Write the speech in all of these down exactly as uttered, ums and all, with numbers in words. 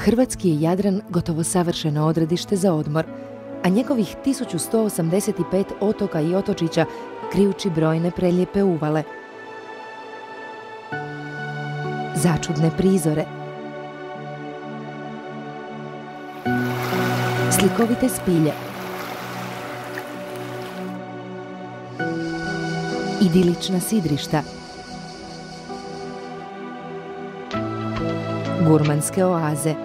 Hrvatski je Jadran gotovo savršeno odredište za odmor, a njegovih tisuću sto osamdeset pet otoka i otočića krijući brojne prelijepe uvale, začudne prizore, slikovite spilje, idilična sidrišta, gurmanske oaze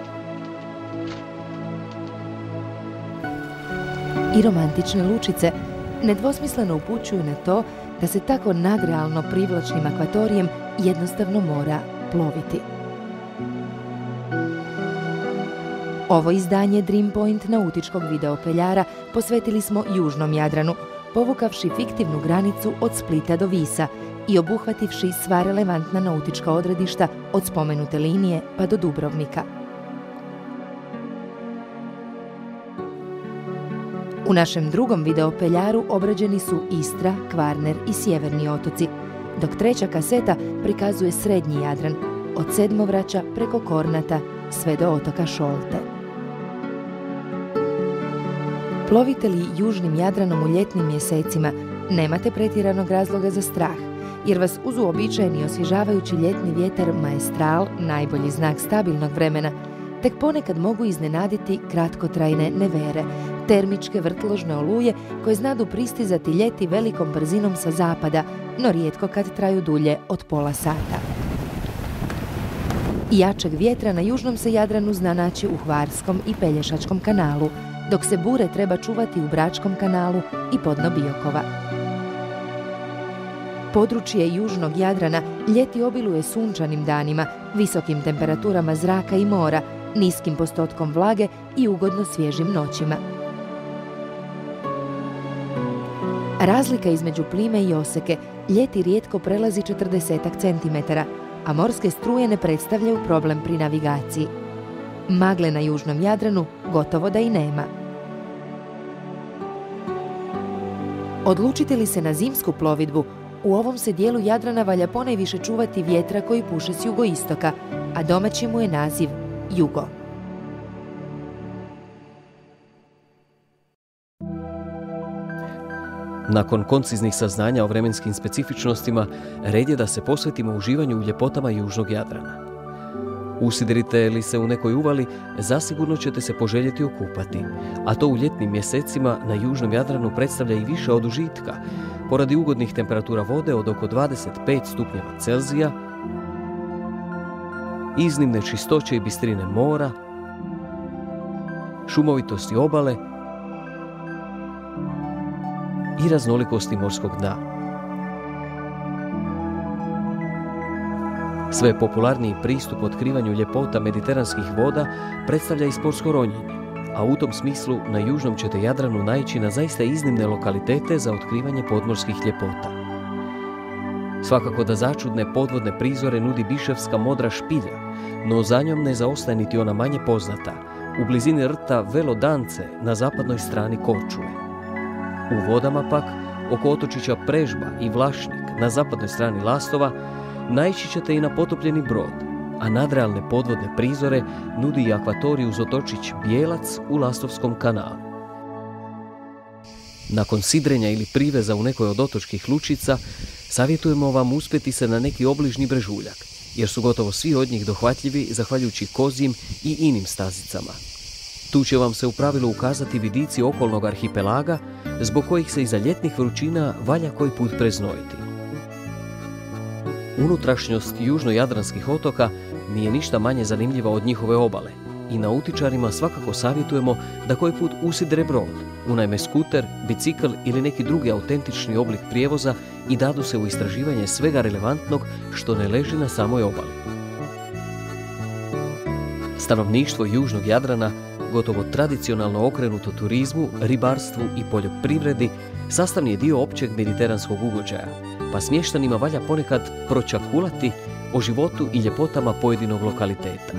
i romantične lučice nedvosmisleno upućuju na to da se tako nadrealno privlačnim akvatorijem jednostavno mora ploviti. Ovo izdanje Dream Point nautičkog videopeljara posvetili smo južnom Jadranu, povukavši fiktivnu granicu od Splita do Visa i obuhvativši sva relevantna nautička odredišta od spomenute linije pa do Dubrovnika. U našem drugom videopeljaru obrađeni su Istra, Kvarner i sjeverni otoci, dok treća kaseta prikazuje srednji Jadran, od Sedmovraća preko Kornata sve do otoka Šolte. Plovite li južnim Jadranom u ljetnim mjesecima, nemate pretjeranog razloga za strah, jer vas uz uobičajeni osvježavajući ljetni vjetar Maestral, najbolji znak stabilnog vremena, tek ponekad mogu iznenaditi kratkotrajne nevere, termičke vrtložne oluje koje znadu pristizati ljeti velikom brzinom sa zapada, no rijetko kad traju dulje od pola sata. Jačeg vjetra na južnom se Jadranu zna naći u Hvarskom i Pelješačkom kanalu, dok se bure treba čuvati u Bračkom kanalu i podno Biokova. Područje južnog Jadrana ljeti obiluje sunčanim danima, visokim temperaturama zraka i mora, niskim postotkom vlage i ugodno svježim noćima. Razlika između plime i oseke ljeti rijetko prelazi četrdesetak centimetara, a morske struje ne predstavljaju problem pri navigaciji. Magle na južnom Jadranu gotovo da i nema. Odlučite li se na zimsku plovidbu, u ovom se dijelu Jadrana valja ponajviše čuvati vjetra koji puše s jugoistoka, a domaći mu je naziv jugo. Nakon konciznih saznanja o vremenskim specifičnostima, red je da se posvetimo uživanju u ljepotama južnog Jadrana. Usidrite li se u nekoj uvali, zasigurno ćete se poželjeti okupati, a to u ljetnim mjesecima na južnom Jadranu predstavlja i više od užitka, poradi ugodnih temperatura vode od oko dvadeset pet stupnjeva Celzija, iznimne čistoće i bistrine mora, šumovitosti obale i raznolikosti morskog dna. Sve popularniji pristup otkrivanju ljepota mediteranskih voda predstavlja i sportsko ronjenje, a u tom smislu na južnom ćete Jadranu naići na zaista iznimne lokalitete za otkrivanje podmorskih ljepota. Svakako da začudne podvodne prizore nudi Biševska modra špilja, no za njom ne zaostaje niti ona manje poznata, u blizini rta Velo Dance na zapadnoj strani Korčule. U vodama pak, oko otočića Prežba i Vlašnik na zapadnoj strani Lastova, naići ćete i na potopljeni brod, a nadrealne podvodne prizore nudi i akvatorij uz otočić Bijelac u Lastovskom kanalu. Nakon sidrenja ili priveza u nekoj od otočkih lučica, savjetujemo vam uspjeti se na neki obližnji brežuljak, jer su gotovo svi od njih dohvatljivi zahvaljujući kozjim i inim stazicama. Tu će vam se u pravilu ukazati vidici okolnog arhipelaga, zbog kojih se iza ljetnih vrućina valja koji put preznojiti. Unutrašnjost južno-jadranskih otoka nije ništa manje zanimljiva od njihove obale i nautičarima svakako savjetujemo da koji put usidre brod, unajme skuter, bicikl ili neki drugi autentični oblik prijevoza i dadu se u istraživanje svega relevantnog što ne leži na samoj obali. Stanovništvo južnog Jadrana, gotovo tradicionalno okrenuto turizmu, ribarstvu i poljoprivredi, sastavni je dio općeg mediteranskog ugođaja, pa smještanima valja ponekad pročakulati o životu i ljepotama pojedinog lokaliteta.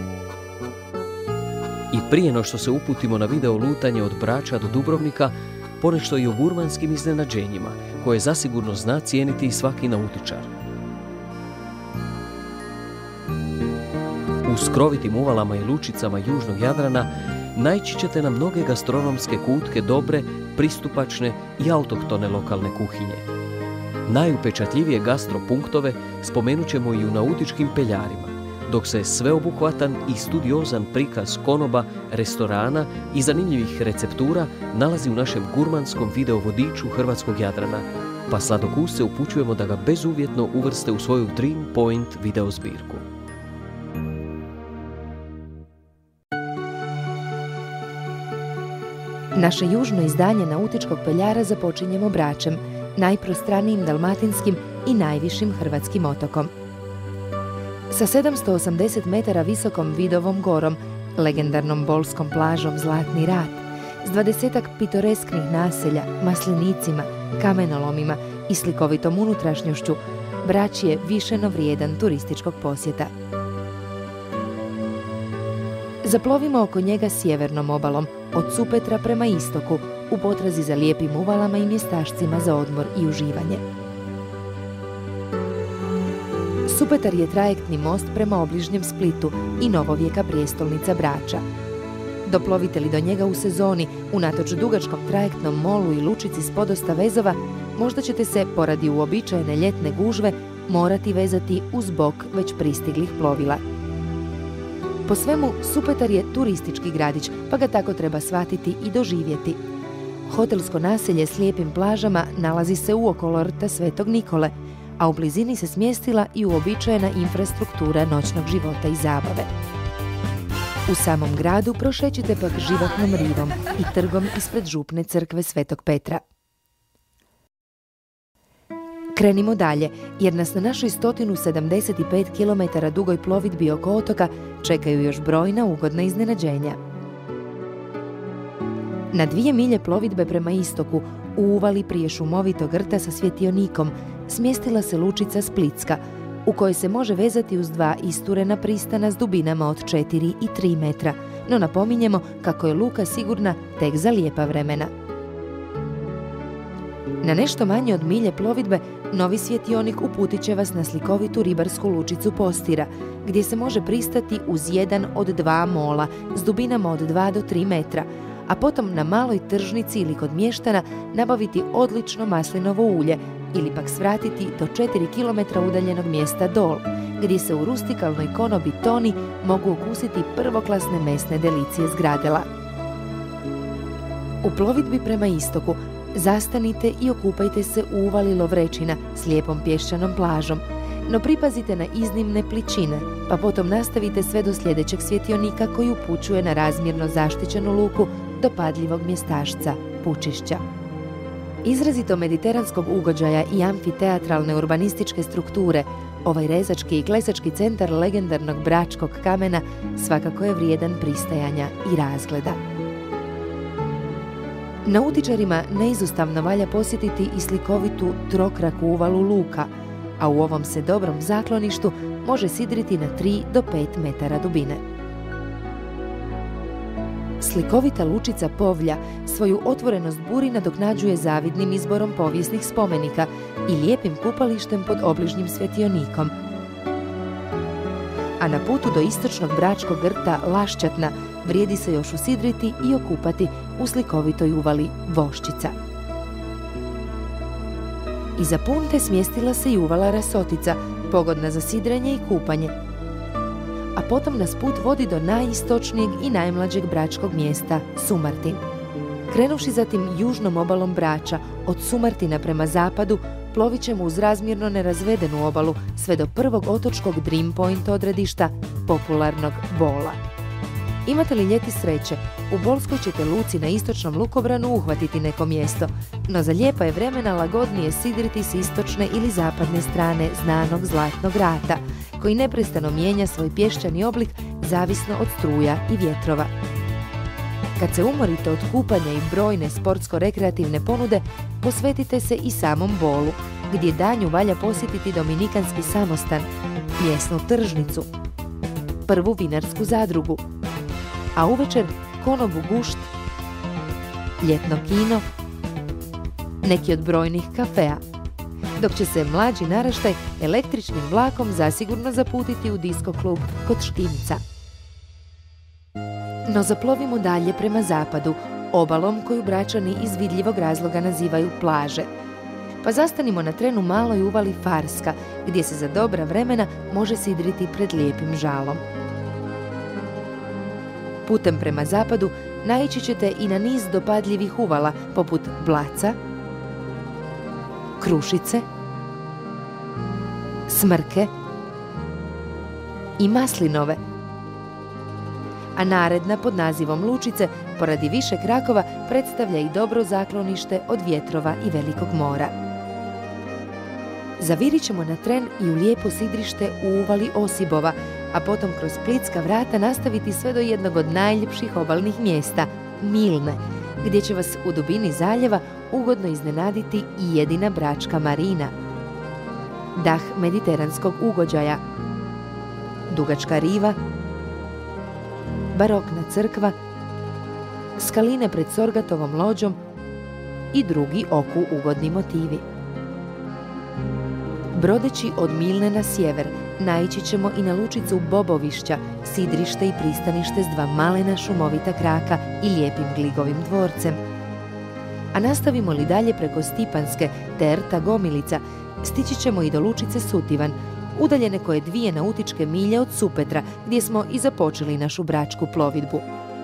I prije no što se uputimo na video lutanje od Brača do Dubrovnika, ponešto i o gurmanskim iznenađenjima, koje zasigurno zna cijeniti i svaki nautičar. U skrovitim uvalama i lučicama južnog Jadrana naići ćete na mnoge gastronomske kutke dobre, pristupačne i autohtone lokalne kuhinje. Najupečatljivije gastropunktove spomenut ćemo i u nautičkim peljarima, dok se sveobuhvatan i studiozan prikaz konoba, restorana i zanimljivih receptura nalazi u našem gurmanskom videovodiču hrvatskog Jadrana, pa sladokuse upućujemo da ga bezuvjetno uvrste u svoju Dream Point video zbirku. Naše južno izdanje nautičkog peljara započinjemo Bračem, najprostranijim dalmatinskim i najvišim hrvatskim otokom. Sa sedamsto osamdeset metara visokom Vidovom gorom, legendarnom bolskom plažom Zlatni rat, s dvadesetak pitoresknih naselja, maslinicima, kamenolomima i slikovitom unutrašnjošću, Brač je višeno vrijedan turističkog posjeta. Zaplovimo oko njega sjevernom obalom, od Supetra prema istoku, u potrazi za lijepim uvalama i mjestašcima za odmor i uživanje. Supetar je trajektni most prema obližnjem Splitu i novovijeka prijestolnica Brača. Doplovite li do njega u sezoni, unatoč dugačkom trajektnom molu i lučici s podosta vezova, možda ćete se, poradi uobičajene ljetne gužve, morati vezati uz bok već pristiglih plovila. Po svemu, Supetar je turistički gradić, pa ga tako treba shvatiti i doživjeti. Hotelsko naselje s lijepim plažama nalazi se uokolo rta Svetog Nikole, a u blizini se smjestila i uobičajena infrastruktura noćnog života i zabave. U samom gradu prošećite pak živahnom rivom i trgom ispred župne crkve Svetog Petra. Krenimo dalje, jer nas na našoj sto sedamdeset pet kilometara dugoj plovidbi oko otoka čekaju još brojna ugodna iznenađenja. Na dvije milje plovidbe prema istoku, u uvali prije šumovitog rta sa svjetionikom, smjestila se lučica Splitska, u kojoj se može vezati uz dva isturena pristana s dubinama od četiri i tri metra, no napominjemo kako je luka sigurna tek za lijepa vremena. Na nešto manje od milje plovidbe, novi svjetionik uputit će vas na slikovitu ribarsku lučicu Postira, gdje se može pristati uz jedan od dva mola s dubinama od dva do tri metra, a potom na maloj tržnici ili kod mještana nabaviti odlično maslinovo ulje ili pak svratiti do četiri kilometra udaljenog mjesta Dol, gdje se u rustikalnoj konobi Toni mogu okusiti prvoklasne mesne delicije s Gradela. U plovidbi prema istoku zastanite i okupajte se u uvali Lovrečina s lijepom pješčanom plažom, no pripazite na iznimne pličine, pa potom nastavite sve do sljedećeg svjetionika koji upućuje na razmjerno zaštićenu luku do padljivog mjestašca Pučišća. Izrazito mediteranskog ugođaja i amfiteatralne urbanističke strukture, ovaj rezački i klesački centar legendarnog bračkog kamena svakako je vrijedan pristajanja i razgleda. Nautičarima neizostavno valja posjetiti i slikovitu trokraku uvalu Luka, a u ovom se dobrom zakloništu može sidriti na tri do pet metara dubine. Slikovita lučica Povlja svoju otvorenost buri nadoknađuje zavidnim izborom povijesnih spomenika i lijepim kupalištem pod obližnjim svjetionikom. A na putu do istočnog bračkog rta Lašćatna vrijedi se još usidriti i okupati u slikovitoj uvali Voščica. Iza Punte smjestila se i uvala Rasotica, pogodna za sidrenje i kupanje. A potom nas put vodi do najistočnijeg i najmlađeg bračkog mjesta, Sumartin. Krenuvši zatim južnom obalom Brača, od Sumartina prema zapadu, plovit ćemo uz razmjerno nerazvedenu obalu sve do prvog otočkog Dream Point odredišta, popularnog Bola. Imate li ljeti sreće, u Bolskoj ćete luci na istočnom lukobranu uhvatiti neko mjesto, no za lijepa je vremena lagodnije sidriti s istočne ili zapadne strane znanog Zlatnog rata, koji neprestano mijenja svoj pješčani oblik zavisno od struja i vjetrova. Kad se umorite od kupanja i brojne sportsko-rekreativne ponude, posvetite se i samom Bolu, gdje danju valja posjetiti Dominikanski samostan, mjesnu tržnicu, prvu vinarsku zadrugu, a uvečer konobu Gušt, ljetno kino, neki od brojnih kafea. dok će se mlađi naraštaj električnim vlakom zasigurno zaputiti u disko klub kod Štimca. No zaplovimo dalje prema zapadu, obalom koju Bračani iz vidljivog razloga nazivaju plaže. Pa zastanimo na trenu maloj uvali Farska, gdje se za dobra vremena može sidriti pred lijepim žalom. Putem prema zapadu naići ćete i na niz dopadljivih uvala poput Blaca, Krušice, Smrke i Maslinove, a naredna pod nazivom Lučice, poradi više krakova, predstavlja i dobro zaklonište od vjetrova i velikog mora. Zavirit ćemo na tren i u lijepo sidrište u uvali Osibova, a potom kroz Splitska vrata nastaviti sve do jednog od najljepših obalnih mjesta, Milne, gdje će vas u dubini zaljeva ugodno iznenaditi i jedina bračka marina. Dah mediteranskog ugođaja, dugačka riva, barokna crkva, skaline pred Sorgatovom lođom i drugi oku ugodni motivi. Brodeći od Milne na sjever, naići ćemo i na lučicu Bobovišća, sidrište i pristanište s dva malena šumovita kraka i lijepim gligovim dvorcem. A nastavimo li dalje preko Stipanske te Rta Gomilica, stići ćemo i do lučice Sutivan, udaljene koje dvije nautičke milje od Supetra, gdje smo i započeli našu bračku plovidbu.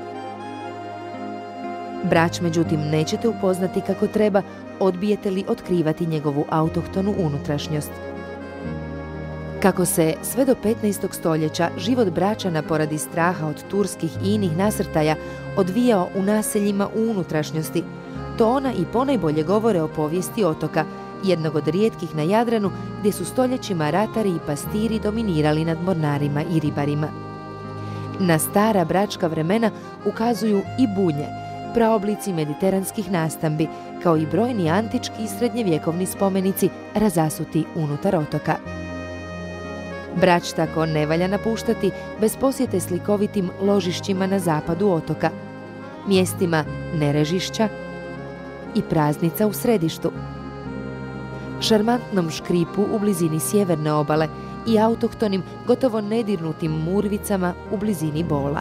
Brač, međutim, nećete upoznati kako treba, odbijete li otkrivati njegovu autohtonu unutrašnjost. Kako se sve do petnaestog stoljeća život Bračana poradi straha od turskih i inih nasrtaja odvijao u naseljima u unutrašnjosti, to ona i ponajbolje govore o povijesti otoka, jednog od rijetkih na Jadranu gdje su stoljećima ratari i pastiri dominirali nad mornarima i ribarima. Na stara bračka vremena ukazuju i bunje, praoblici mediteranskih nastambi, kao i brojni antički i srednjevjekovni spomenici razasuti unutar otoka. Brač tako ne valja napuštati bez posjete slikovitim ložišćima na zapadu otoka, mjestima Nerežišća i Praznica u središtu, šarmantnom Škripu u blizini sjeverne obale i autohtonim, gotovo nedirnutim Murvicama u blizini Bola.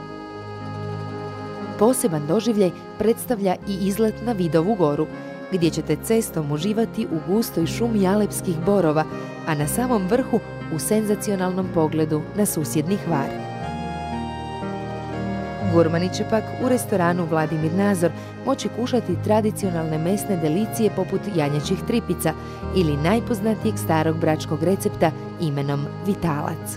Poseban doživljaj predstavlja i izlet na Vidovu goru, gdje ćete cestom uživati u gustoj šumi alepskih borova, a na samom vrhu u senzacionalnom pogledu na susjedni Hvar. Gurmani će pak u restoranu Vladimir Nazor moći kušati tradicionalne mesne delicije poput janjačih tripica ili najpoznatijeg starog bračkog recepta imenom Vitalac.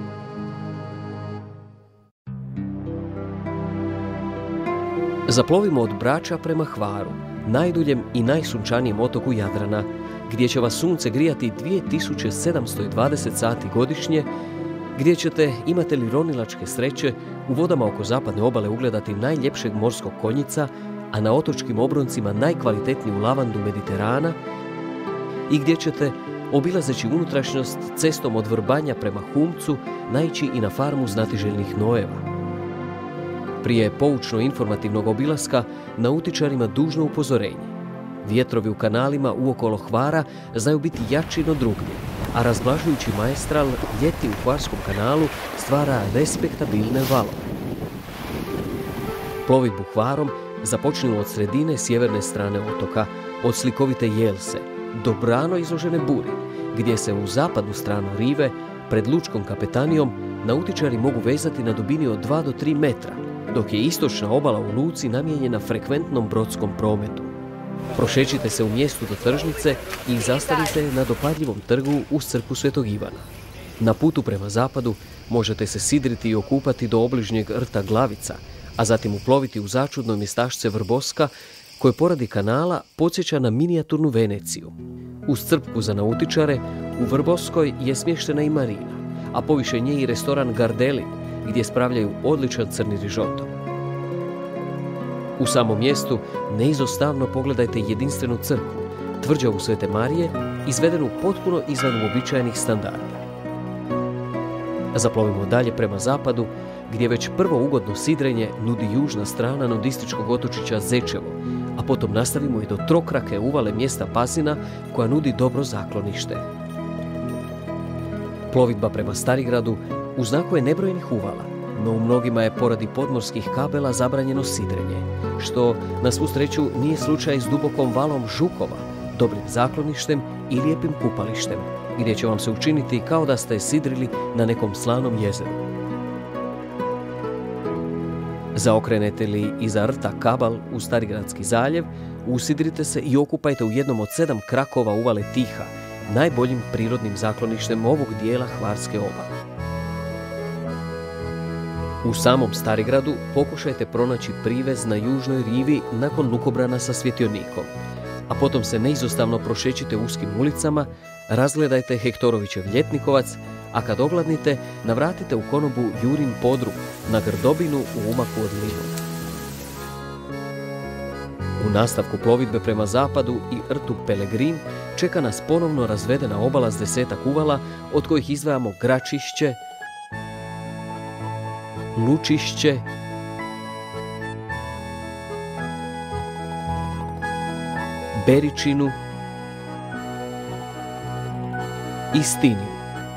Zaplovimo od Brača prema Hvaru, najduljem i najsunčanijem otoku Jadrana, gdje će vas sunce grijati dvije tisuće sedamsto dvadeset sati godišnje, gdje ćete, imate li ronilačke sreće, u vodama oko zapadne obale ugledati najljepšeg morskog konjica, a na otočkim obroncima najkvalitetniju lavandu Mediterana, i gdje ćete, obilazeći unutrašnjost cestom od Vrbanja prema Humcu, naići i na farmu znatiželjnih nojeva. Prije poučno-informativnog obilaska nautičarima dužno upozorenje. Vjetrovi u kanalima uokolo Hvara znaju biti jači no drugdje, a razblažujući maestral ljeti u Hvarskom kanalu stvara respektabilne valove. Plovidbu Hvarom započnimo od sredine sjeverne strane otoka, od slikovite Jelse do brano izložene Buri, gdje se u zapadnu stranu rive, pred lučkom kapetanijom, nautičari mogu vezati na dubini od dva do tri metra, dok je istočna obala u luci namijenjena frekventnom brodskom prometu. Prošećite se u mjestu do tržnice i zastanite na dopadljivom trgu uz crkvu Svetog Ivana. Na putu prema zapadu možete se sidriti i okupati do obližnjeg Rta Glavica, a zatim uploviti u začudno mjestašce Vrboska, koje poradi kanala podsjeća na minijaturnu Veneciju. Uz crpku za nautičare u Vrboskoj je smještena i marina, a poviše nje i restoran Gardelin, gdje spravljaju odličan crni rižoto. U samom mjestu neizostavno pogledajte jedinstvenu crkvu, tvrđavu Svete Marije, izvedenu potpuno izvan uobičajenih standarda. Zaplovimo dalje prema zapadu, gdje već prvo ugodno sidrenje nudi južna strana nudističkog otočića Zečevo, a potom nastavimo i do trokrake uvale mjesta Pasina koja nudi dobro zaklonište. Plovidba prema Starigradu u znaku je nebrojenih uvala, no u mnogima je poradi podmorskih kabela zabranjeno sidrenje, što na svu sreću nije slučaj s dubokom valom Žukova, dobrim zakloništem i lijepim kupalištem, gdje će vam se učiniti kao da ste sidrili na nekom slanom jezeru. Zaokrenete li iza rta Kabal u Starigradski zaljev, usidrite se i okupajte u jednom od sedam krakova uvale Tiha, najboljim prirodnim zakloništem ovog dijela Hvarske obale. U samom Starigradu pokušajte pronaći privez na južnoj rivi nakon lukobrana sa svjetionikom, a potom se neizostavno prošećite uskim ulicama, razgledajte Hektorovićev Ljetnikovac, a kad ogladnite, navratite u konobu Jurin podrum na Grdobinu u umaku od Linu. U nastavku plovidbe prema zapadu i rtu Pelegrin čeka nas ponovno razvedena obala s desetak uvala, od kojih izdvajamo Gračišće, Lučišće, Beričinu i Stiniju.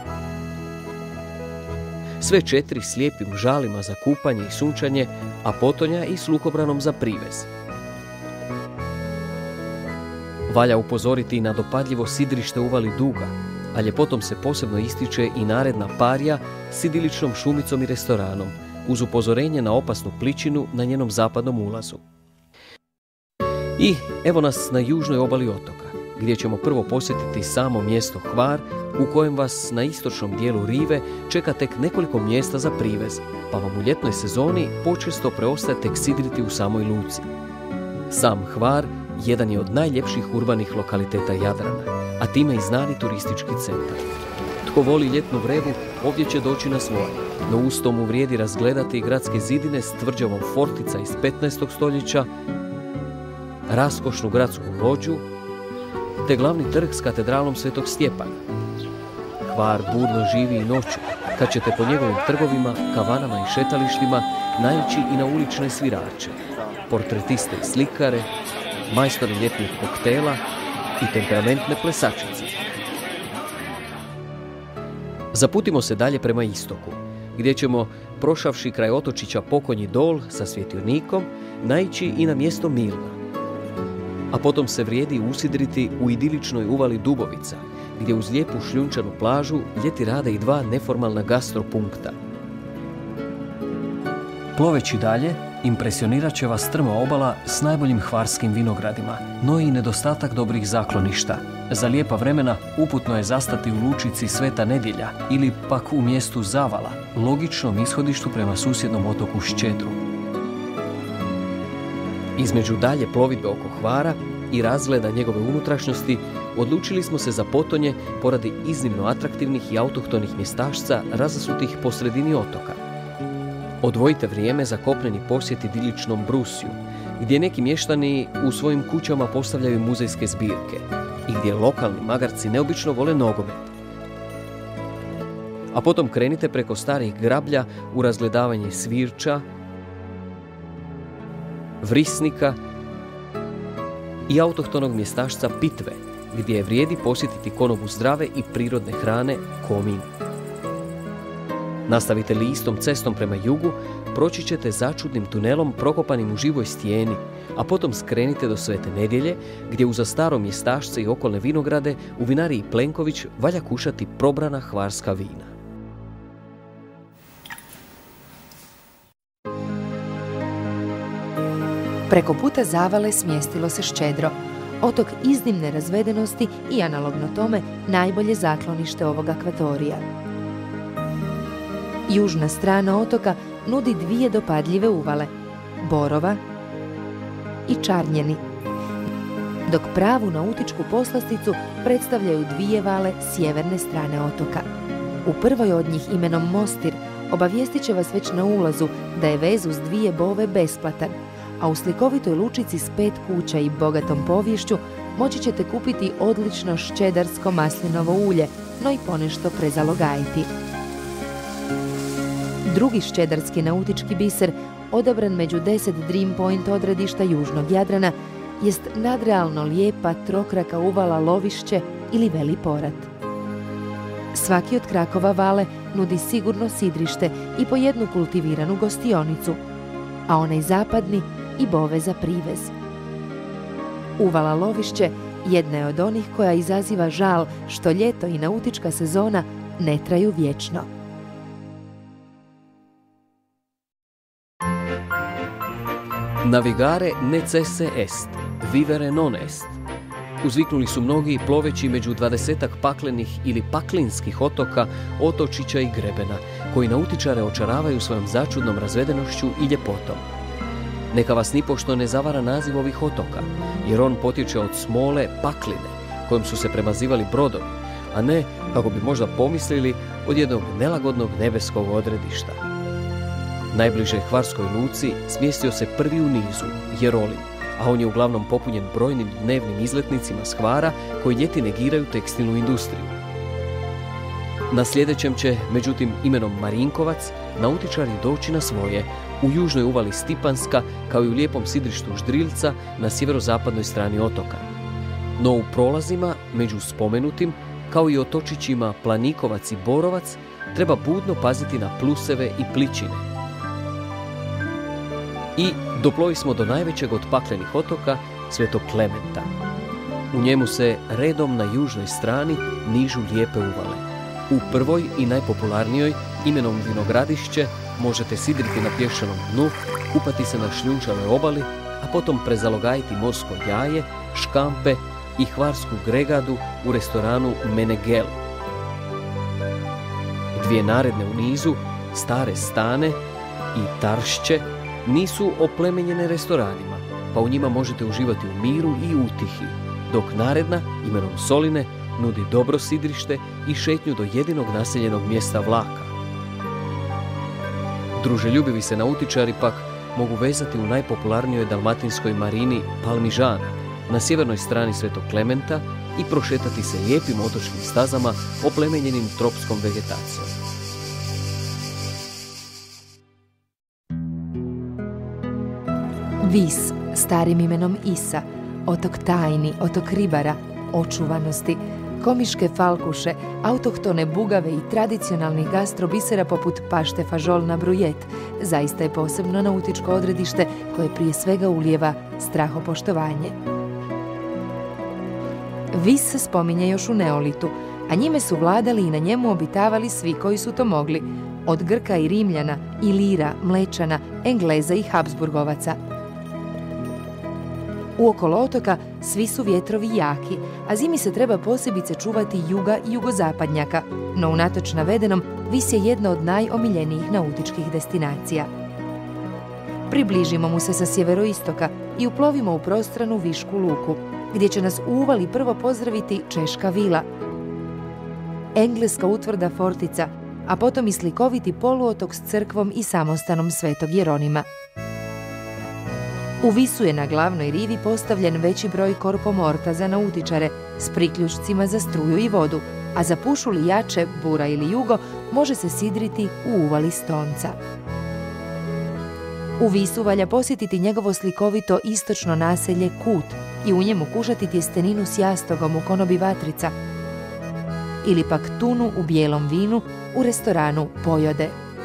Sve četiri s lijepim žalima za kupanje i sunčanje, a potonja i s lukobranom za privez. Valja upozoriti i na dopadljivo sidrište uvali Duga, a ljepotom se posebno ističe i naredna Parija s idiličnom šumicom i restoranom, uz upozorenje na opasnu pličinu na njenom zapadnom ulazu. I evo nas na južnoj obali otoka, gdje ćemo prvo posjetiti samo mjesto Hvar, u kojem vas na istočnom dijelu rive čeka tek nekoliko mjesta za privez, pa vam u ljetnoj sezoni počesto preostaje tek sidriti u samoj luci. Sam Hvar jedan je od najljepših urbanih lokaliteta Jadrana, a time i znani turistički centar. Tko voli ljetnu vrevu, ovdje će doći na svoje, no uz to mu vrijedi razgledati i gradske zidine s tvrđavom fortica iz petnaestog stoljeća, raskošnu gradsku lođu, te glavni trg s katedralom Svetog Stjepana. Hvar burno živi i noću, kad ćete po njegovim trgovima, kavanama i šetalištima naići i na ulične svirače, portretiste i slikare, majstori ljetnih koktela i temperamentne plesačice. Zaputimo se dalje prema istoku, gdje ćemo, prošavši kraj otočića Pokonji Dol sa svjetionikom, naići i na mjesto Milna. A potom se vrijedi usidriti u idiličnoj uvali Dubovica, gdje uz lijepu šljunčanu plažu ljeti rade i dva neformalna gastropunkta. Ploveći dalje, impresionirat će vas strma obala s najboljim hvarskim vinogradima, no i nedostatak dobrih zakloništa. Za lijepa vremena uputno je zastati u lučici Sveta Nedjelja ili pak u mjestu Zavala, logičnom ishodištu prema susjednom otoku Ščedru. Između dalje plovidbe oko Hvara i razgleda njegove unutrašnjosti odlučili smo se za potonje poradi iznimno atraktivnih i autohtonih mjestašca razasutih po sredini otoka. Odvojite vrijeme za kopneni posjet idiličnom Brusju, gdje neki mještani u svojim kućama postavljaju muzejske zbirke i gdje lokalni magarci neobično vole nogomet. A potom krenite preko starih grablja u razgledavanje Svirča, Vrisnika i autohtonog mjestašca Pitve, gdje vrijedi posjetiti konobu zdrave i prirodne hrane Komin. Nastavite li istom cestom prema jugu, proći ćete začudnim tunelom prokopanim u živoj stijeni, a potom skrenite do Svete Nedjelje, gdje uza staro mjestašce i okolne vinograde u vinariji Plenković valja kušati probrana hvarska vina. Preko puta Zavale smjestilo se Ščedro, otok iznimne razvedenosti i analogno tome najbolje zaklonište ovog akvatorija. Južna strana otoka nudi dvije dopadljive uvale, Borova i Čarnjeni, dok pravu nautičku poslasticu predstavljaju dvije vale sjeverne strane otoka. U prvoj od njih imenom Mostir obavijestit će vas već na ulazu da je vez uz dvije bove besplatan, a u slikovitoj lučici s pet kuća i bogatom poviješću moći ćete kupiti odlično ščedarsko maslinovo ulje, no i ponešto prezalogajiti. Drugi ščedarski nautički biser, odabran među deset Dream Point odredišta južnog Jadrana, jest nadrealno lijepa trokraka uvala Lovišće ili Veli Porat. Svaki od krakova vale nudi sigurno sidrište i po jednu kultiviranu gostionicu, a onaj zapadni i bove za privez. Uvala Lovišće jedna je od onih koja izaziva žal što ljeto i nautička sezona ne traju vječno. Navigare necesse est, vivere non est. Uzviknuli su mnogi ploveći među dvadesetak paklenih ili paklinskih otoka, otočića i grebena, koji nautičare očaravaju svojom začudnom razvedenošću i ljepotom. Neka vas nipošto ne zavara naziv ovih otoka, jer on potječe od smole pakline, kojom su se premazivali brodovi, a ne, kako bi možda pomislili, od jednog nelagodnog nebeskog odredišta. Najbliže Hvarskoj luci smjestio se prvi u nizu, Jerolim, a on je uglavnom popunjen brojnim dnevnim izletnicima s Hvara koji ljeti negiraju tekstilnu industriju. Na sljedećem će, međutim, imenom Marinkovac, nautičari doći na svoje, u južnoj uvali Stipanska, kao i u lijepom sidrištu Ždrilca na sjeverozapadnoj strani otoka. No u prolazima, među spomenutim, kao i otočićima Planikovac i Borovac, treba budno paziti na pluseve i pličine. I doplovi smo do najvećeg od paklenih otoka, Svetog Klementa. U njemu se redom na južnoj strani nižu lijepe uvale. U prvoj i najpopularnijoj, imenom Vinogradišće, možete sidriti na pješčanom dnu, kupati se na šljunčavoj obali, a potom prezalogajiti morsko jaje, škampe i hvarsku gregadu u restoranu Menegel. Dvije naredne u nizu, Stare Stane i Taršće, nisu oplemenjene restoranima, pa u njima možete uživati u miru i utihi, dok naredna, imenom Soline, nudi dobro sidrište i šetnju do jedinog naseljenog mjesta vlaka. Druželjubivi se nautičari pak mogu vezati u najpopularnijoj dalmatinskoj marini Palmižana, na sjevernoj strani Svetog Klementa i prošetati se lijepim otočnim stazama oplemenjenim tropskom vegetacijom. Vis, starim imenom Isa, otok tajni, otok ribara, očuvanosti, komiške falkuše, autohtone bugave i tradicionalnih gastrobisera poput pašte fažol na brujet, zaista je posebno nautičko odredište koje prije svega ulijeva strahopoštovanje. Vis se spominje još u Neolitu, a njime su vladali i na njemu obitavali svi koji su to mogli, od Grka i Rimljana, Ilira, Mlečana, Engleza i Habsburgovaca. Uokolo otoka svi su vjetrovi jaki, a zimi se treba posebice čuvati juga i jugozapadnjaka, no unatoč navedenom Vis je jedna od najomiljenijih nautičkih destinacija. Približimo mu se sa sjeveroistoka i uplovimo u prostranu Višku luku, gdje će nas u uvali prvo pozdraviti Češka vila, engleska utvrda Fortica, a potom i slikoviti poluotok s crkvom i samostanom Svetog Jeronima. U Visu je na glavnoj rivi postavljen veći broj korpomorta za nautičare s priključcima za struju i vodu, a za pušuli jače, bura ili jugo, može se sidriti u uvali Stonca. U Visu valja posjetiti njegovo slikovito istočno naselje Kut i u njemu kušati tjesteninu s jastogom u konobi Vatrica ili pak tunu u bijelom vinu u restoranu Pojode.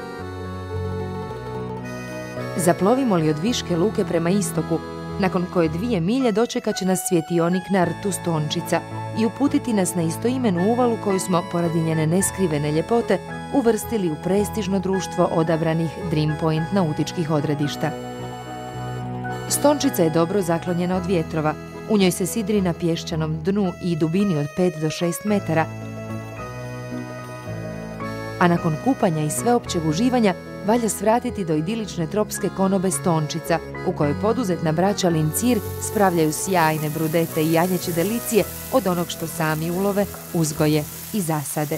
Zaplovimo li od Viške luke prema istoku, nakon koje dvije milje dočekat će nas svjetionik na rtu Stončica i uputiti nas na istoimenu uvalu koju smo, poradi njene neskrivene ljepote, uvrstili u prestižno društvo odabranih Dream Point nautičkih odredišta. Stončica je dobro zaklonjena od vjetrova, u njoj se sidri na pješčanom dnu i dubini od pet do šest metara, a nakon kupanja i sveopćeg uživanja valja svratiti do idilične tropske konobe Stončica, u kojoj poduzetna braća Lincir spravljaju sjajne brudete i janjeće delicije od onog što sami ulove, uzgoje i zasade.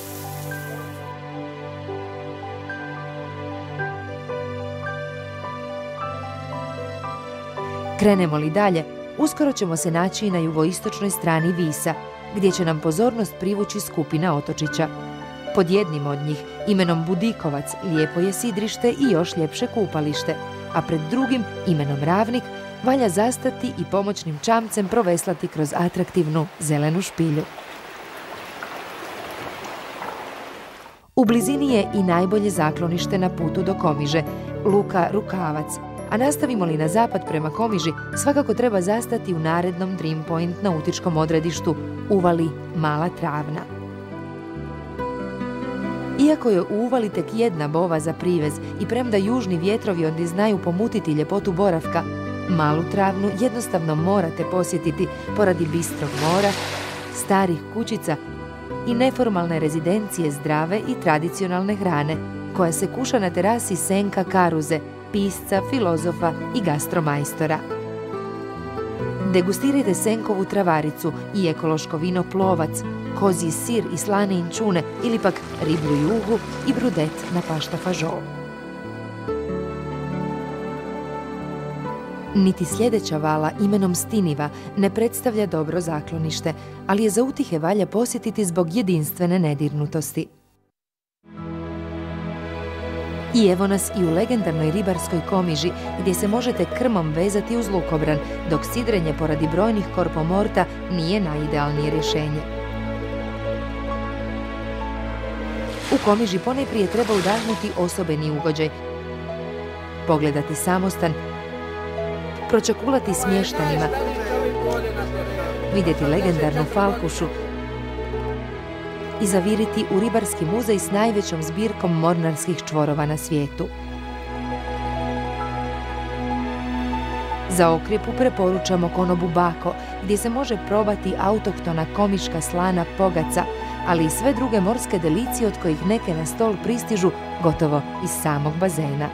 Krenemo li dalje, uskoro ćemo se naći na jugoistočnoj strani Visa, gdje će nam pozornost privući skupina otočića. Pod jednim od njih, imenom Budikovac lijepo je sidrište i još ljepše kupalište, a pred drugim, imenom Ravnik, valja zastati i pomoćnim čamcem proveslati kroz atraktivnu zelenu špilju. U blizini je i najbolje zaklonište na putu do Komiže, luka Rukavac, a nastavimo li na zapad prema Komiži, svakako treba zastati u narednom Dream Point nautičkom odredištu uvali Mala Travna. Iako je u uvali tek jedna bova za privez i premda južni vjetrovi ondje znaju pomutiti ljepotu boravka, Malu Travnu jednostavno morate posjetiti poradi bistrog mora, starih kućica i neformalne rezidencije zdrave i tradicionalne hrane, koja se kuša na terasi Senka Karuze, pisca, filozofa i gastromajstora. Degustirajte Senkovu travaricu i ekološko vino Plovac, kozji sir i slane inčune ili pak riblju juhu i brudet na pašta fažol. Niti sljedeća vala imenom Stiniva ne predstavlja dobro zaklonište, ali je za utihe valja posjetiti zbog jedinstvene nedirnutosti. I evo nas i u legendarnoj ribarskoj Komiži, gdje se možete krmom vezati uz lukobran, dok sidrenje poradi brojnih korpomorta nije najidealnije rješenje. U Komiži ponajprije treba udahnuti osobeni ugođaj, pogledati samostan, pročakulati smještanima, vidjeti legendarnu Falkušu i zaviriti u ribarski muzej s najvećom zbirkom mornarskih čvorova na svijetu. Za okrjepu preporučamo konobu Bako, gdje se može probati autohtona komiška slana pogaca, ali i sve druge morske delicije od kojih neke na stol pristižu gotovo iz samog bazena.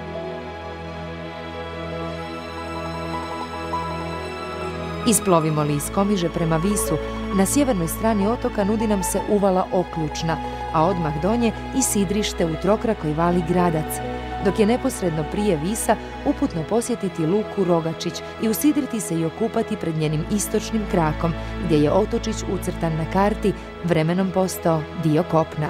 Isplovimo li iz Komiže prema Visu, na sjevernoj strani otoka nudi nam se uvala Oključna, a odmah do nje i sidrište u trokrakoj vali Gradac, dok je neposredno prije Visa uputno posjetiti luku Rogačić i usidriti se i okupati pred njenim istočnim krakom, gdje je otočić ucrtan na karti vremenom postao dio kopna.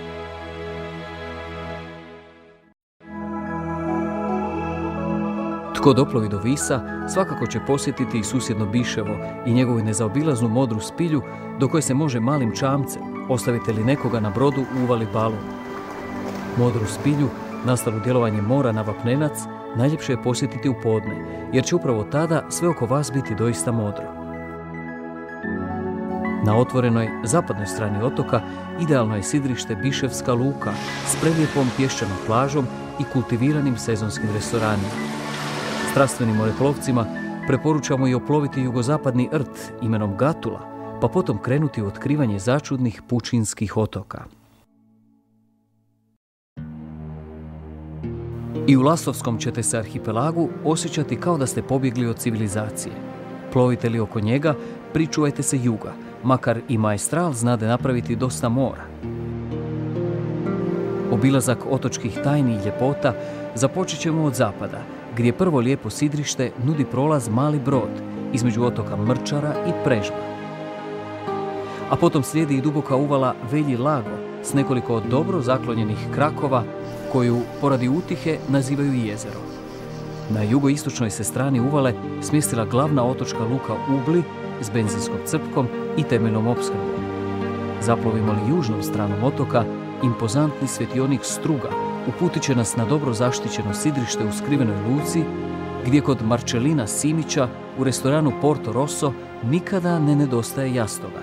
Tko doplovi do Visa, svakako će posjetiti i susjedno Biševo i njegovu nezaobilaznu modru spilju, do koje se može malim čamcem, ostavite li nekoga na brodu u uvali Balun. Modru spilju, nastalu djelovanjem mora na vapnenac, najljepše je posjetiti u podne, jer će upravo tada sve oko vas biti doista modro. Na otvorenoj zapadnoj strani otoka idealno je sidrište Biševska luka s prelijepom pješčanom plažom i kultiviranim sezonskim restoranima. Strastvenim moreplovcima preporučamo i oploviti jugozapadni rt imenom Gatula, pa potom krenuti u otkrivanje začudnih pučinskih otoka. I u Lastovskom ćete se arhipelagu osjećati kao da ste pobjegli od civilizacije. Plovite li oko njega, pričuvajte se juga, makar i Maestral znade napraviti dosta mora. Obilazak otočkih tajni i ljepota započet ćemo od zapada, gdje prvo lijepo sidrište nudi prolaz Mali Brod između otoka Mrčara i Prežma. A potom slijedi i duboka uvala Velji Lago s nekoliko dobro zaklonjenih krakova koju poradi utihe nazivaju i jezero. Na jugoistočnoj se strani uvale smjestila glavna otočka luka Ubli s benzinskom crpkom i temeljnom opskrbom. Zaplovimo li južnom stranom otoka, impozantni svjetionik Struga uputit će nas na dobro zaštićeno sidrište u skrivenoj luci, gdje kod Marčelina Simića u restoranu Porto Rosso nikada ne nedostaje jastoga.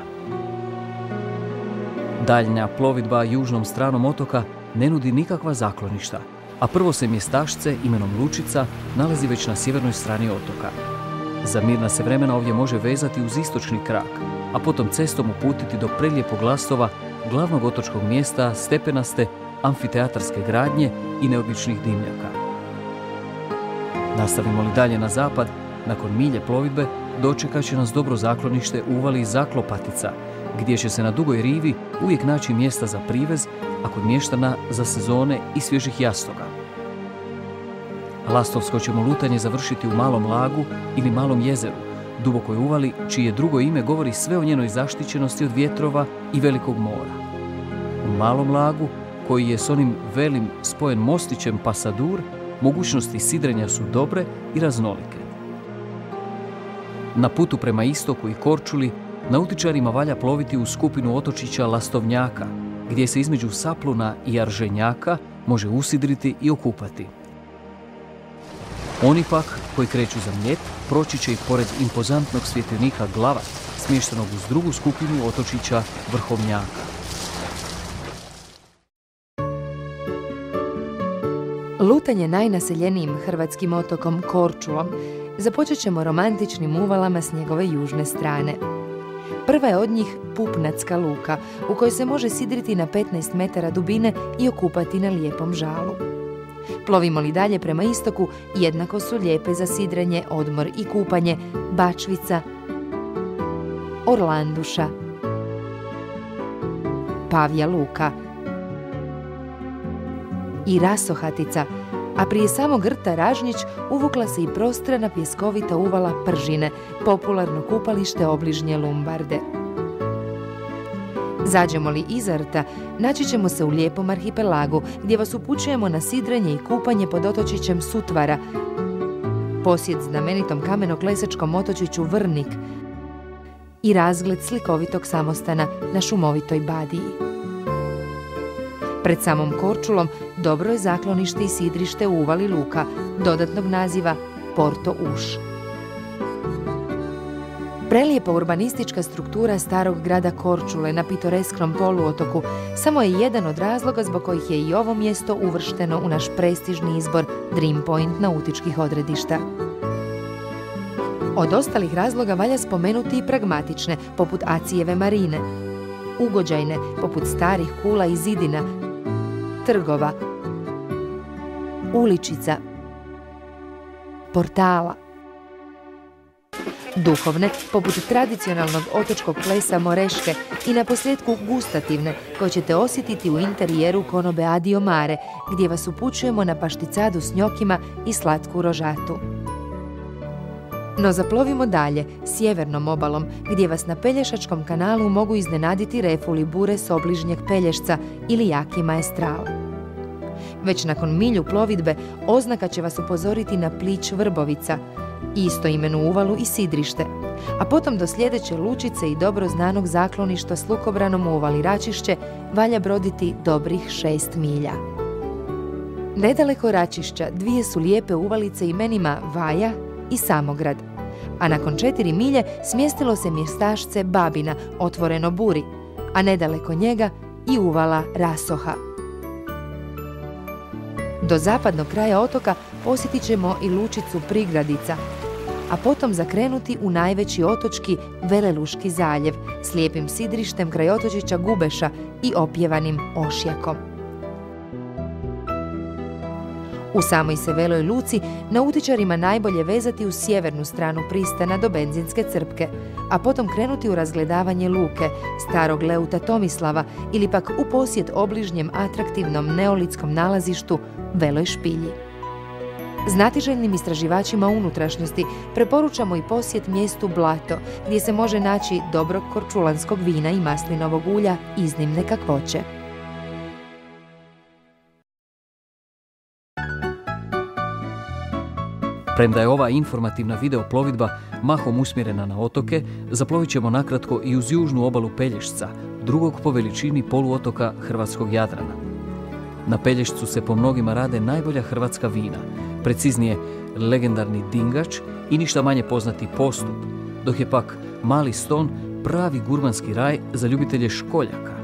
Daljnja plovidba južnom stranom otoka ne nudi nikakva zakloništa, a prvo se mjestašce imenom Lučica nalazi već na sjevernoj strani otoka. Za mirna se vremena ovdje može vezati uz istočni krak, a potom cestom uputiti do prelijepog Lastova, glavnog otočkog mjesta, stepenaste, amfiteatarske gradnje i neobičnih dimnjaka. Nastavimo li dalje na zapad, nakon milje plovidbe dočekat će nas dobro zaklonište u uvali Zaklopatica, gdje će se na dugoj rivi uvijek naći mjesta za privez, a kod mještana za sezone i svježih jastoga. Lastovsko ćemo lutanje završiti u Malom Lagu ili Malom jezeru, dubokoj uvali čije drugo ime govori sve o njenoj zaštićenosti od vjetrova i velikog mora. U Malom Lagu koji je s onim velim spojen mostićem Pasadur, mogućnosti sidrenja su dobre i raznolike. Na putu prema istoku i Korčuli nautičarima valja ploviti u skupinu otočića Lastovnjaka, gdje se između Sapluna i Arženjaka može usidriti i okupati. Oni pak, koji kreću za Mljet, proći će i pored impozantnog svjetljenika Glava, smještenog uz drugu skupinu otočića Vrhovnjaka. Lutanje najnaseljenijim hrvatskim otokom Korčulom započet ćemo romantičnim uvalama s njegove južne strane. Prva je od njih Pupnatska luka, u kojoj se može sidriti na petnaest metara dubine i okupati na lijepom žalu. Plovimo li dalje prema istoku, jednako su lijepe za sidrenje, odmor i kupanje Bačvica, Orlanduša, Pavja luka i Rasohatica, a prije samog rta Ražnjić uvukla se i prostrana pjeskovita uvala Pržine, popularno kupalište obližnje Lumbarde. Zađemo li iza rta, naći ćemo se u lijepom arhipelagu, gdje vas upućujemo na sidrenje i kupanje pod otočićem Sutvara, posjet znamenitom kameno-klesačkom otočiću Vrnik i razgled slikovitog samostana na šumovitoj Badiji. Pred samom Korčulom dobro je zaklonište i sidrište u uvali luka, dodatnog naziva Porto Uš. Prelijepa urbanistička struktura starog grada Korčule na pitoresknom poluotoku samo je jedan od razloga zbog kojih je i ovo mjesto uvršteno u naš prestižni izbor Dream Point nautičkih odredišta. Od ostalih razloga valja spomenuti i pragmatične, poput Acijeve marine, ugođajne, poput starih kula i zidina, trgova, uličica, portala, duhovne, poput tradicionalnog otočkog plesa Moreške i naposljetku gustativne, koje ćete osjetiti u interijeru konobe Adio Mare, gdje vas upućujemo na pašticadu s njokima i slatku rožatu. No zaplovimo dalje, sjevernom obalom, gdje vas na Pelješačkom kanalu mogu iznenaditi refuli bure s obližnjeg Pelješca ili jaki Maestral. Već nakon milju plovidbe, oznaka će vas upozoriti na plić Vrbovica, istoimenu uvalu i sidrište, a potom do sljedeće lučice i dobro znanog zakloništa s lukobranom u uvali Račišće valja broditi dobrih šest milja. Nedaleko Račišća dvije su lijepe uvalice imenima Vaja i Samograd, a nakon četiri milje smjestilo se mjestašce Babina, otvoreno buri, a nedaleko njega i uvala Rasoha. Do zapadnog kraja otoka posjetit ćemo i lučicu Prigradica, a potom zakrenuti u najveći otočki Veleluški zaljev s lijepim sidrištem kraj otočića Gubeša i opjevanim Ošjakom. U samoj se Veloj luci nautičarima najbolje vezati u sjevernu stranu pristana do benzinske crpke, a potom krenuti u razgledavanje luke, starog Leuta Tomislava ili pak u posjet obližnjem atraktivnom neolitskom nalazištu Veloj Špilji. Znatiželjnim istraživačima unutrašnjosti preporučamo i posjet mjestu Blato, gdje se može naći dobrog korčulanskog vina i maslinovog ulja iznimne kakvoće. Premda je ova informativna videoplovidba mahom usmjerena na otoke, zaplovit ćemo nakratko i uz južnu obalu Pelješca, drugog po veličini poluotoka hrvatskog Jadrana. Na Pelješcu se po mnogima rade najbolja hrvatska vina, preciznije legendarni Dingač i ništa manje poznati Postup, dok je pak Mali Ston pravi gurmanski raj za ljubitelje školjaka.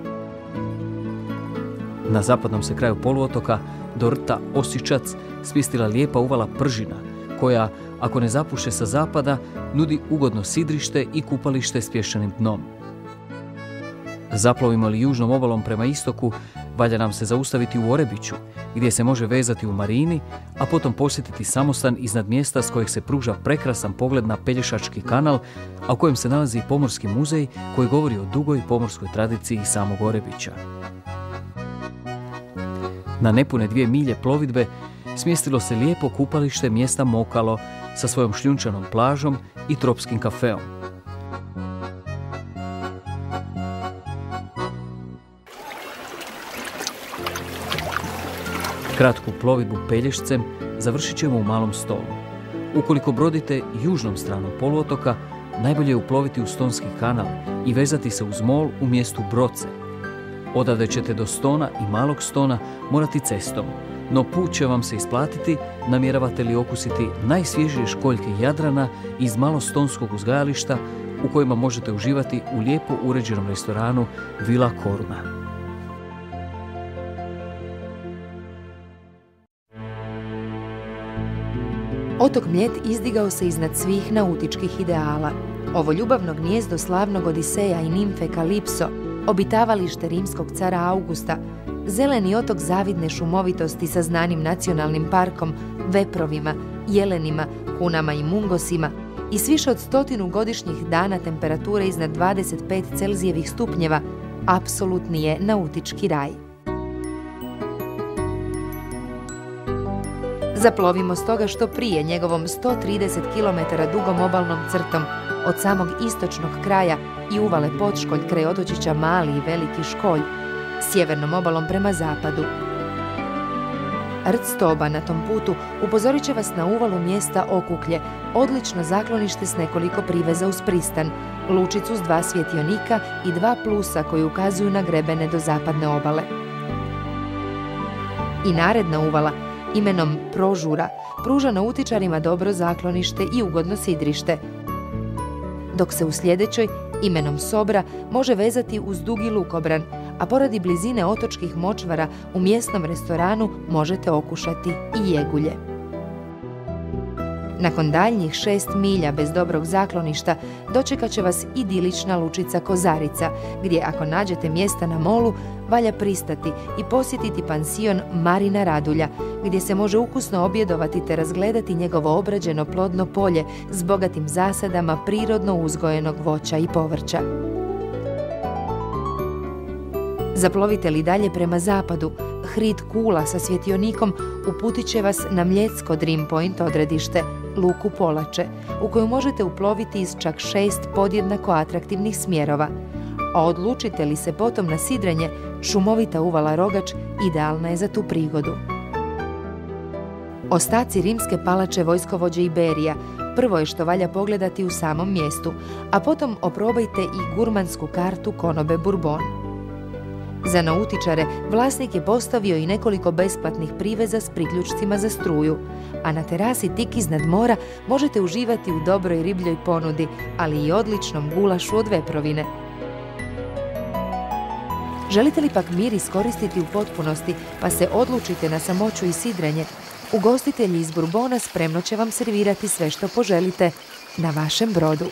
Na zapadnom se kraju poluotoka do rta Osičac smjestila lijepa uvala Pržina, koja, ako ne zapuše sa zapada, nudi ugodno sidrište i kupalište s pješčanim dnom. Zaplovimo li južnom obalom prema istoku, valja nam se zaustaviti u Orebiću, gdje se može vezati u marini, a potom posjetiti samostan iznad mjesta s kojeg se pruža prekrasan pogled na Pelješački kanal, a u kojem se nalazi i Pomorski muzej koji govori o dugoj pomorskoj tradiciji samog Orebića. Na nepune dvije milje plovidbe smjestilo se lijepo kupalište mjesta Mokalo sa svojom šljunčanom plažom i tropskim kafeom. Kratku plovidbu Pelješcem završit ćemo u Malom Stonu. Ukoliko brodite južnom stranom poluotoka, najbolje je uploviti u Stonski kanal i vezati se uz mol u mjestu Broce. Odavde ćete do Stona i Malog Stona morati cestom, no put će vam se isplatiti namjeravate li okusiti najsvježije školjke Jadrana iz malostonskog uzgajališta u kojima možete uživati u lijepo uređenom restoranu Vila Koruna. Otok Mljet izdigao se iznad svih nautičkih ideala. Ovo ljubavno gnijezdo slavnog Odiseja i nimfe Kalipso, obitavalište rimskog cara Augusta, zeleni otok zavidne šumovitosti sa znanim nacionalnim parkom, veprovima, jelenima, kunama i mungosima i s više od stotinu godišnjih dana temperature iznad dvadeset pet Celzijevih stupnjeva, apsolutni je nautički raj. Zaplovimo stoga što prije njegovom sto trideset kilometara dugom obalnom crtom od samog istočnog kraja i uvale Podškolj kraj otočića Mali i Veliki Školj, sjevernom obalom prema zapadu. Rt Stoba na tom putu upozorit će vas na uvalu mjesta Okuklje, odlično zaklonište s nekoliko priveza uz pristan, lučicu s dva svjetionika i dva plusa koji ukazuju na grebene do zapadne obale. I naredna uvala, imenom Prožura, pruža nautičarima dobro zaklonište i ugodno sidrište, dok se u sljedećoj, imenom Sobra, može vezati uz dugi lukobran, a poradi blizine otočkih močvara u mjesnom restoranu možete okušati i jegulje. Nakon daljnjih šest milja bez dobrog zakloništa dočekat će vas idilična lučica Kozarica, gdje ako nađete mjesta na molu, valja pristati i posjetiti pansion Marina Radulja, gdje se može ukusno objedovati te razgledati njegovo obrađeno plodno polje s bogatim zasadama prirodno uzgojenog voća i povrća. Zaplovite li dalje prema zapadu, Hrid Kula sa svjetionikom uputit će vas na mljetsko Dream Point odredište, luku Polače, u koju možete uploviti iz čak šest podjednako atraktivnih smjerova. A odlučite li se potom na sidrenje, šumovita uvala Rogač idealna je za tu prigodu. Ostaci rimske palače vojskovođe Iberija prvo je što valja pogledati u samom mjestu, a potom oprobajte i gurmansku kartu konobe Bourbon. Za nautičare vlasnik je postavio i nekoliko besplatnih priveza s priključcima za struju, a na terasi tik iznad mora možete uživati u dobroj ribljoj ponudi, ali i odličnom gulašu od veprovine. Želite li pak mir iskoristiti u potpunosti, pa se odlučite na samoću i sidrenje, ugostitelji iz Bourbona spremno će vam servirati sve što poželite na vašem brodu.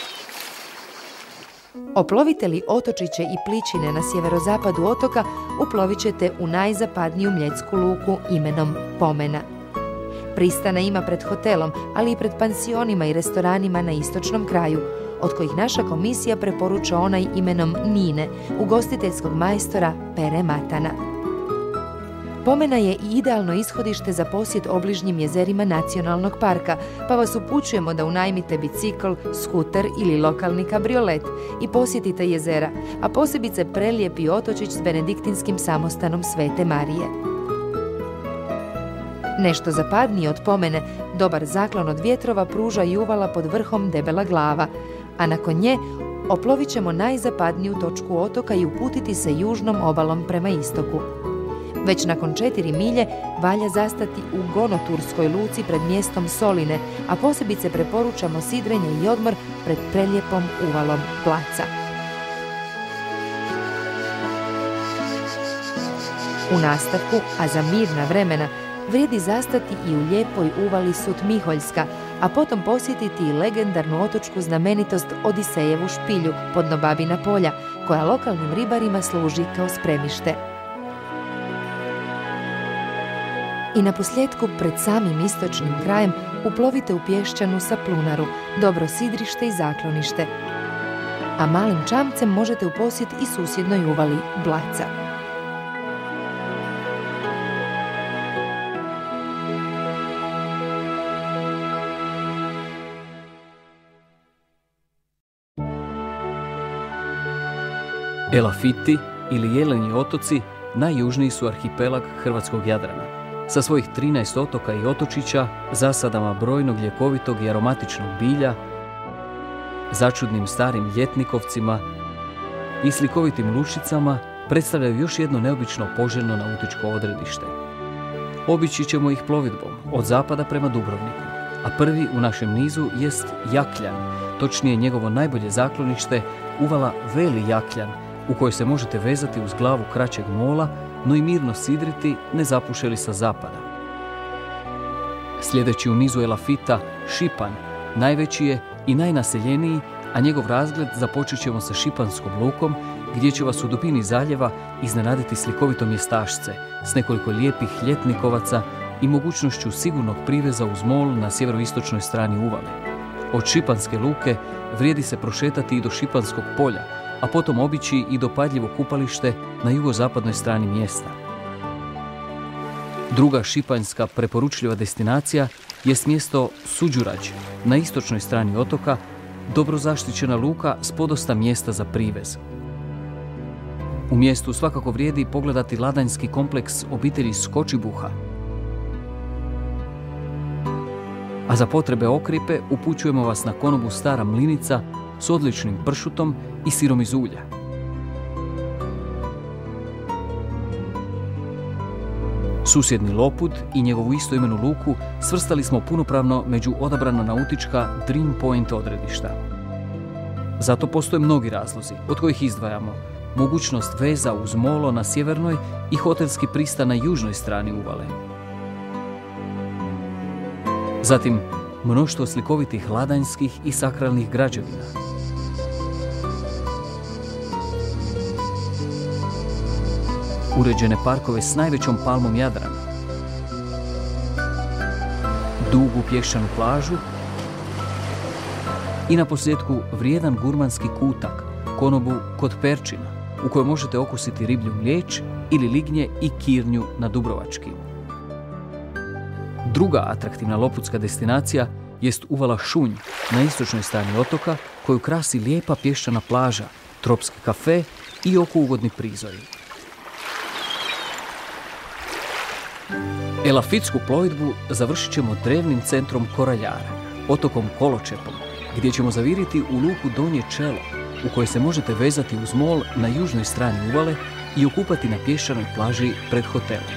Oplovite li otočiće i pličine na sjeverozapadu otoka, uplovit ćete u najzapadniju mljetsku luku imenom Pomena. Pristana ima pred hotelom, ali i pred pansionima i restoranima na istočnom kraju, od kojih naša komisija preporuča onaj imenom Nine, ugostiteljskog majstora Pere Matana. Pomena je i idealno ishodište za posjet obližnjim jezerima nacionalnog parka, pa vas upućujemo da unajmite bicikl, skuter ili lokalni kabriolet i posjetite jezera, a posebice prelijepi otočić s benediktinskim samostanom Svete Marije. Nešto zapadnije od Pomene, dobar zaklon od vjetrova pruža i uvala pod vrhom Debela glava, a nakon nje oplovit ćemo najzapadniju točku otoka i uputiti se južnom obalom prema istoku. Već nakon četiri milje valja zastati u Gonoturskoj luci pred mjestom Soline, a posebice preporučamo sidrenje i odmor pred prelijepom uvalom Placa. U nastavku, a za mirna vremena, vrijedi zastati i u lijepoj uvali Sutmiholjska, a potom posjetiti i legendarnu otočku znamenitost Odisejevu špilju podno Babina polja, koja lokalnim ribarima služi kao spremište. I na posljedku, pred samim istočnim krajem, uplovite u Pješčanu Saplunaru, dobro sidrište i zaklonište. A malim čamcem možete u posjet i susjednoj uvali Blaca. Elafiti ili Jeleni otoci najjužniji su arhipelag hrvatskog Jadrana. Sa svojih trinaest otoka i otočića, zasadama brojnog ljekovitog i aromatičnog bilja, začudnim starim ljetnikovcima i slikovitim lučicama, predstavljaju još jedno neobično poželjno nautičko odredište. Obići ćemo ih plovidbom od zapada prema Dubrovniku, a prvi u našem nizu jest Jakljan, točnije njegovo najbolje zaklonište, uvala Veli Jakljan, u kojoj se možete vezati uz glavu kraćeg mola, no i mirno sidriti ne zapušeli sa zapada. Sljedeći u nizu Elafita, Šipan, najveći je i najnaseljeniji, a njegov razgled započet ćemo sa Šipanskom lukom, gdje će vas u dubini zaljeva iznenaditi slikovito mjestašce s nekoliko lijepih ljetnikovaca i mogućnošću sigurnog priveza uz mol na sjeveroistočnoj strani uvale. Od Šipanske luke vrijedi se prošetati i do Šipanskog polja, a potom obići i dopadljivo kupalište na jugozapadnoj strani mjesta. Druga šipanjska preporučljiva destinacija jest mjesto Suđurađ na istočnoj strani otoka, dobro zaštićena luka s podosta mjesta za privez. U mjestu svakako vrijedi pogledati ladanjski kompleks obitelji Skočibuha. A za potrebe okripe upućujemo vas na konobu Stara Mlinica s odličnim pršutom i sirom iz ulja. Susjedni Lopud i njegovu istoimenu luku svrstali smo punopravno među odabrana nautička Dream Point odredišta. Zato postoje mnogi razlozi, od kojih izdvajamo mogućnost veza uz molo na sjevernoj i hotelski pristan na južnoj strani uvale. Zatim, mnoštvo slikovitih ladanjskih i sakralnih građevina. Uređene parkove s najvećom palmom Jadrana. Dugu pješčanu plažu i na posljetku vrijedan gurmanski kutak, konobu kod Perčina, u kojoj možete okusiti riblju mliječ ili lignje i kirnju na dubrovački. Druga atraktivna lopudska destinacija jest uvala Šunj na istočnoj strani otoka, koju krasi lijepa pješčana plaža, tropski kafe i oko ugodni prizori. Elafitsku plovidbu završit ćemo drevnim centrom Koraljara, otokom Koločepom, gdje ćemo zaviriti u luku Donje Čelo, u kojoj se možete vezati uz mol na južnoj strani uvale i okupati na pješčanoj plaži pred hotelom.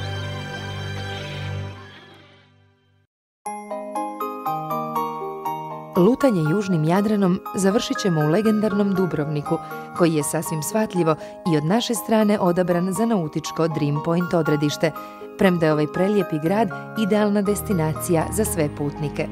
Lutanje južnim Jadranom završit ćemo u legendarnom Dubrovniku, koji je sasvim shvatljivo i od naše strane odabran za nautičko Dream Point odredište, premda je ovaj prelijepi grad idealna destinacija za sve putnike.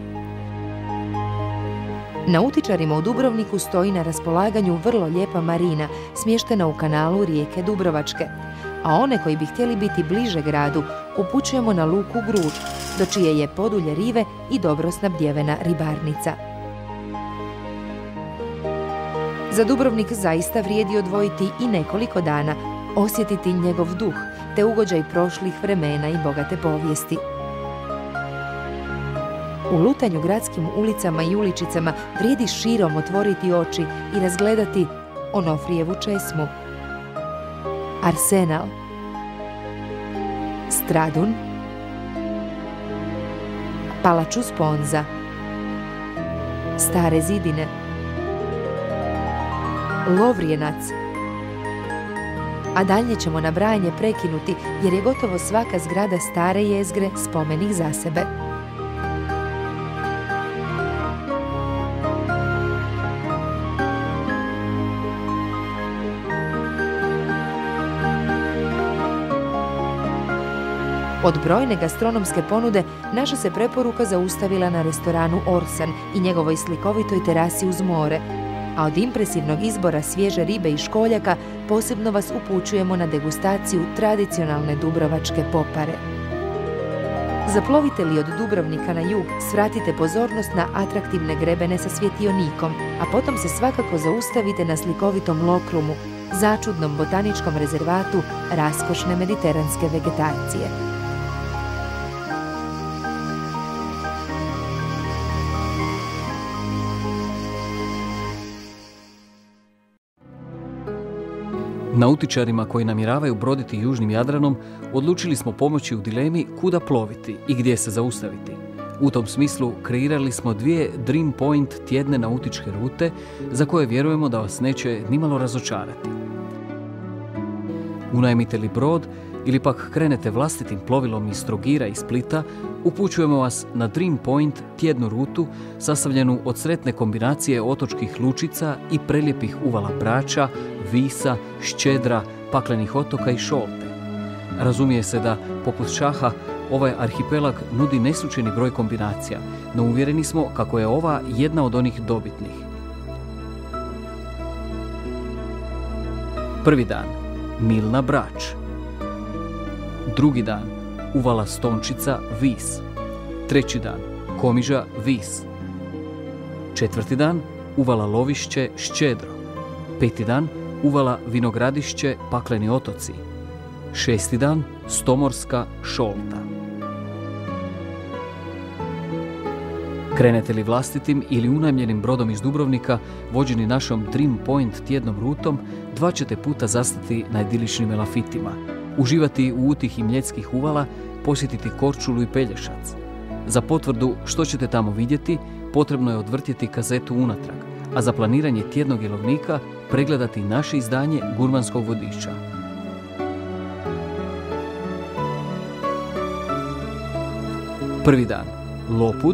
Nautičarima u Dubrovniku stoji na raspolaganju vrlo lijepa marina, smještena u kanalu rijeke Dubrovačke, a one koji bi htjeli biti bliže gradu upućujemo na luku Gruž, do čije je podulje rive i dobro snabdjevena ribarnica. Za Dubrovnik zaista vrijedi odvojiti i nekoliko dana, osjetiti njegov duh, te ugođaj prošlih vremena i bogate povijesti. U lutanju gradskim ulicama i uličicama vrijedi širom otvoriti oči i razgledati Onofrijevu česmu, Arsenal, Stradun, Palaču Sponza, Stare zidine, Lovrijenac, a dalje ćemo nabrajanje prekinuti jer je gotovo svaka zgrada stare jezgre spomenik za sebe. Od brojne gastronomske ponude naša se preporuka zaustavila na restoranu Orsan i njegovoj slikovitoj terasi uz more, a od impresivnog izbora svježe ribe i školjaka posebno vas upućujemo na degustaciju tradicionalne dubrovačke popare. Zaplovite li od Dubrovnika na jug, svratite pozornost na atraktivne grebene sa svjetionikom, a potom se svakako zaustavite na slikovitom Lokrumu, začudnom botaničkom rezervatu raskošne mediteranske vegetacije. Nautičarima koji namjeravaju broditi južnim Jadranom odlučili smo pomoći u dilemi kuda ploviti i gdje se zaustaviti. U tom smislu kreirali smo dvije Dream Point tjedne nautičke rute za koje vjerujemo da vas neće nimalo razočarati. Unajmite li brod ili pak krenete vlastitim plovilom iz Trogira i Splita, upućujemo vas na Dream Point tjednu rutu sastavljenu od sretne kombinacije otočkih lučica i prelijepih uvala Brača, Visa, Ščedra, paklenih otoka i Šolte. Razumije se da, poput šaha, ovaj arhipelag nudi neslučajni broj kombinacija, no uvjereni smo kako je ova jedna od onih dobitnih. Prvi dan, Milna Brač. Drugi dan, uvala Stončica Vis. Treći dan, Komiža Vis. Četvrti dan, uvala Lovišće Ščedro. Peti dan, uvala Vinogradišće Pakleni otoci. Šesti dan, Stomorska Šolta. Krenete li vlastitim ili unajmljenim brodom iz Dubrovnika, vođeni našom Dream Point tjednom rutom, dva ćete puta zastati na idiličnim Elafitima, uživati u utihi mljetskih uvala, posjetiti Korčulu i Pelješac. Za potvrdu što ćete tamo vidjeti, potrebno je odvrtjeti kazetu unatrag, a za planiranje tjednog jelovnika pregledati naše izdanje gurmanskog vodiča. Prvi dan, Lopud.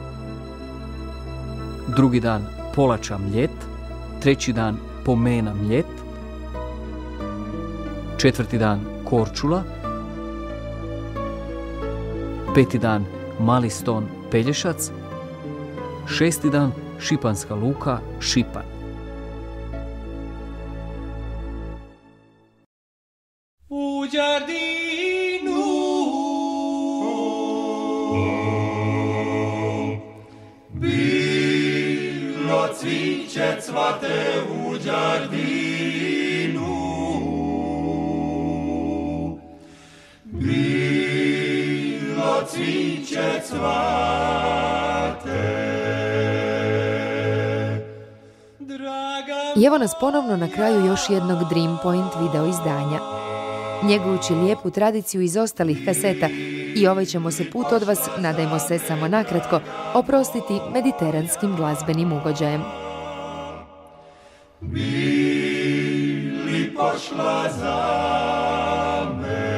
Drugi dan, Polača Mljet. Treći dan, Pomena Mljet. Četvrti dan, Korčula. Peti dan, Mali Ston Pelješac. Šesti dan, Šipanska luka Šipan. U giardinu bilo cviće cvate u giardinu, bilo cviće cvate. I evo nas ponovno na kraju još jednog Dream Point video izdanja. Njegujući lijepu tradiciju iz ostalih kaseta, i ovaj ćemo se put od vas, nadajmo se samo nakratko, oprostiti mediteranskim glazbenim ugođajem. Bili pošla za me,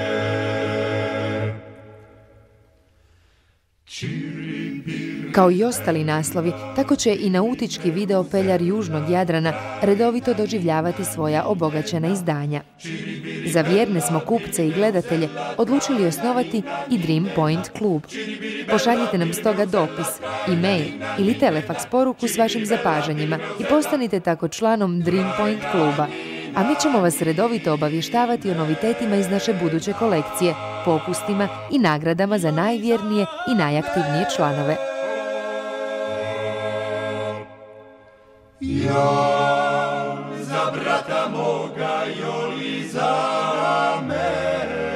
Kao i ostali naslovi, tako će i nautički video peljar južnog Jadrana redovito doživljavati svoja obogaćena izdanja. Za vjerne smo kupce i gledatelje odlučili osnovati i Dream Point klub. Pošaljite nam stoga dopis, e-mail ili telefaks poruku s vašim zapažanjima i postanite tako članom Dream Point kluba. A mi ćemo vas redovito obavještavati o novitetima iz naše buduće kolekcije, popustima i nagradama za najvjernije i najaktivnije članove. Jo, za brata moga, joli za mene.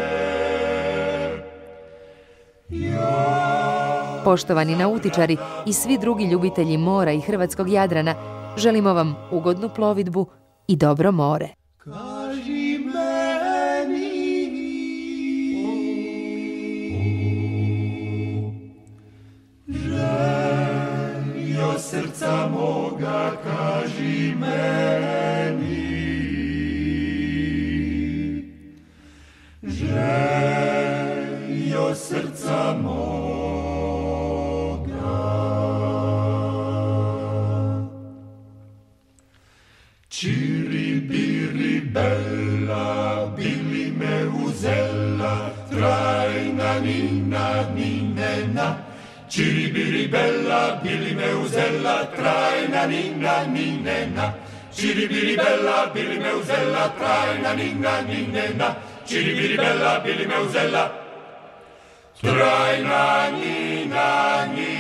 Jo. Poštovani nautičari i svi drugi ljubitelji mora i hrvatskog Jadrana, želimo vam ugodnu plovidbu i dobro more. Kaži meni, željo srca moga, kaži meni, željo srca moga. Čiri biri bella, bili me uzela, trajna nina ninena. Čiri biri bella, bili me uzela, trajna nina ninena. Čiri biri bella, bili me uzela, trajna nina ninena. Čiri biri bella, bili me uzela, trajna nina ninena.